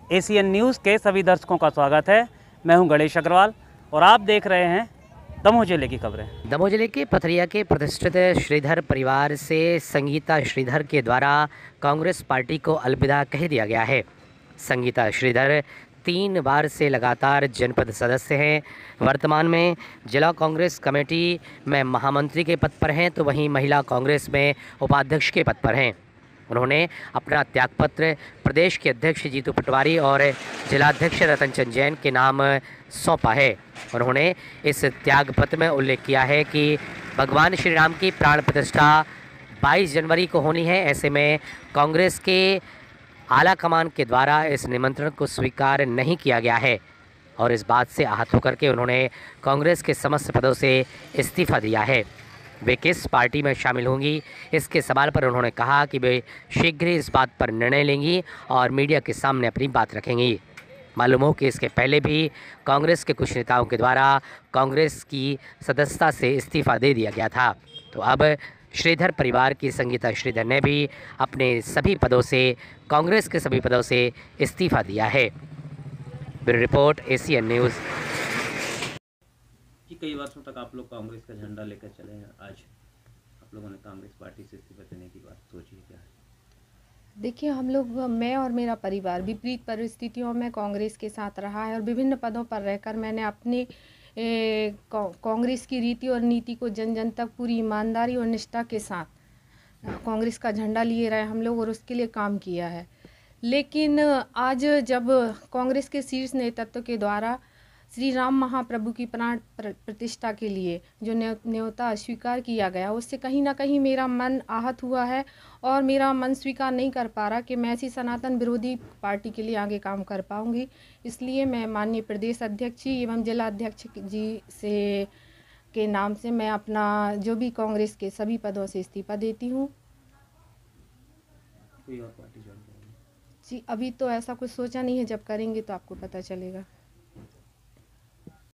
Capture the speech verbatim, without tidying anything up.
ACN news के सभी दर्शकों का स्वागत है। मैं हूं गणेश अग्रवाल और आप देख रहे हैं दमोह जिले की खबरें। दमोह जिले के पथरिया के प्रतिष्ठित श्रीधर परिवार से संगीता श्रीधर के द्वारा कांग्रेस पार्टी को अलविदा कह दिया गया है। संगीता श्रीधर तीन बार से लगातार जनपद सदस्य हैं। वर्तमान में जिला कांग्रेस कमेटी में महामंत्री के पद पर हैं, तो वहीं महिला कांग्रेस में उपाध्यक्ष के पद पर हैं। उन्होंने अपना त्यागपत्र प्रदेश के अध्यक्ष जीतू पटवारी और जिलाध्यक्ष रतन चंद जैन के नाम सौंपा है। उन्होंने इस त्यागपत्र में उल्लेख किया है कि भगवान श्री राम की प्राण प्रतिष्ठा बाईस जनवरी को होनी है। ऐसे में कांग्रेस के आला कमान के द्वारा इस निमंत्रण को स्वीकार नहीं किया गया है और इस बात से आहत होकर के उन्होंने कांग्रेस के समस्त पदों से इस्तीफा दिया है। वे किस पार्टी में शामिल होंगी, इसके सवाल पर उन्होंने कहा कि वे शीघ्र ही इस बात पर निर्णय लेंगी और मीडिया के सामने अपनी बात रखेंगी। मालूम हो कि इसके पहले भी कांग्रेस के कुछ नेताओं के द्वारा कांग्रेस की सदस्यता से इस्तीफा दे दिया गया था। तो अब श्रीधर परिवार की संगीता श्रीधर ने भी अपने सभी पदों से, कांग्रेस के सभी पदों से इस्तीफा दिया है। Bureau report ACN news. कि कई वर्षों तक आप लोग कांग्रेस का झंडा लेकर चले हैं, आज आप लोगों ने कांग्रेस पार्टी से इस्तीफा देने की बात सोची है क्या है? देखिए, हम लोग, मैं और मेरा परिवार विपरीत परिस्थितियों में कांग्रेस के साथ रहा है और विभिन्न पदों पर रहकर मैंने अपने कांग्रेस की रीति और नीति को जन जन तक पूरी ईमानदारी और निष्ठा के साथ कांग्रेस का झंडा लिए रहे हम लोग और उसके लिए काम किया है। लेकिन आज जब कांग्रेस के शीर्ष नेतृत्व के द्वारा श्री राम महाप्रभु की प्राण प्रतिष्ठा के लिए जो न्योता स्वीकार किया गया, उससे कहीं ना कहीं मेरा मन आहत हुआ है और मेरा मन स्वीकार नहीं कर पा रहा कि मैं ऐसी सनातन विरोधी पार्टी के लिए आगे काम कर पाऊंगी। इसलिए मैं माननीय प्रदेश अध्यक्ष जी एवं जिला अध्यक्ष जी से के नाम से मैं अपना जो भी कांग्रेस के सभी पदों से इस्तीफा देती हूँ। कोई और पार्टी ज्वाइन करेंगे? जी, अभी तो ऐसा कुछ सोचा नहीं है, जब करेंगे तो आपको पता चलेगा।